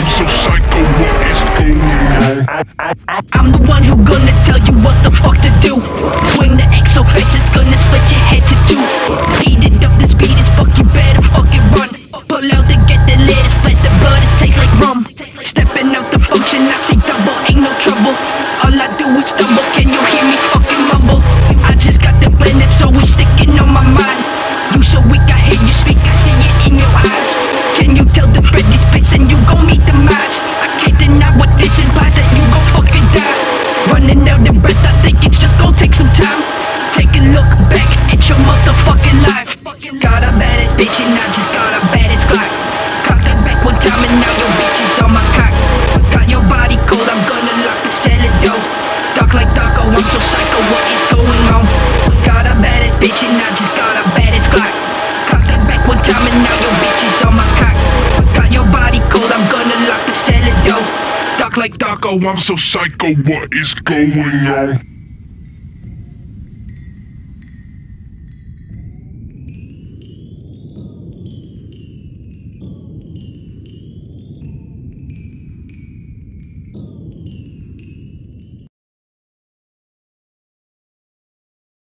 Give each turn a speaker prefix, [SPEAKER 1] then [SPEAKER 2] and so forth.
[SPEAKER 1] I'm so psycho, what is going on?
[SPEAKER 2] I'm the one who gonna tell you what the fuck to do. Swing the X so fast it's gonna split your head to two. Speed it up, the speed is fuck, you better fucking run. Pull out to get the lid, split the blood, it tastes like rum. Stepping out the function, I see double, ain't no trouble. All I do is stumble, can you hear me fucking mumble? I just got the blend, it's always sticking on my mind. You so weak, I hear you speak, I see it in your eyes. Can you tell the bread is pissing, you gon' meet the mice. I can't deny what this is, by that you gon' fucking die. Running out of breath, I think it's just gon' take some time. Take a look back at your motherfucking life. Got a badass bitch and I just got a badass Glock. Cocked her back one time and now your bitch is on my cock. Got your body cold, I'm gonna lock the cellar door. Dark like Darko, I'm so psycho, what is going on? Got a badass bitch and I just got a badass Glock. Cocked her back one time and now your bitch is on my cock. Got your body cold, I'm gonna lock the cellar door. Dark like Darko,
[SPEAKER 1] I'm so psycho, what is going on?